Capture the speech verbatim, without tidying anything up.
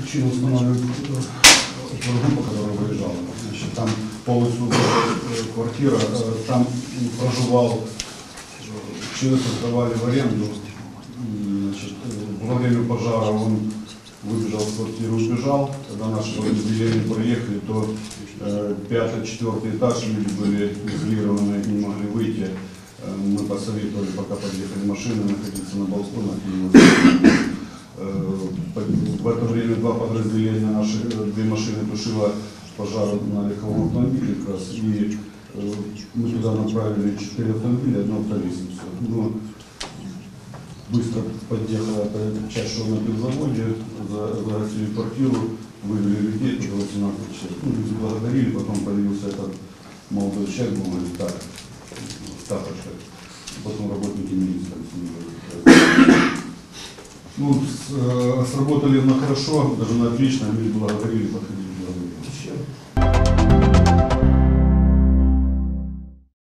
Причину устанавливает группа, которая выезжала. Значит, там полностью квартира, там проживал человек, сдавали в аренду. Значит, во время пожара он выбежал в квартиру, убежал. Когда наши подразделения приехали, то э, пятый, четвертый этаж, люди были изолированы, не могли выйти. Э, мы посоветовали, пока подъехали машины, находиться на балконах. И, э, в это время два подразделения наши, две машины тушило пожар на легковом автомобиле как раз. И э, мы туда направили четыре автомобиля, одно автовесимся. Но быстро подъехала часть, что на пивзаводе, загасили квартиру, вывели людей, туда восемнадцать человек. Ну, люди благодарили, потом появился этот молодой человек, был говорит, так, тапочка. Потом работники милиции с ним. Ну, с, э, сработали на хорошо, даже на отлично, люди благодарили, подходили.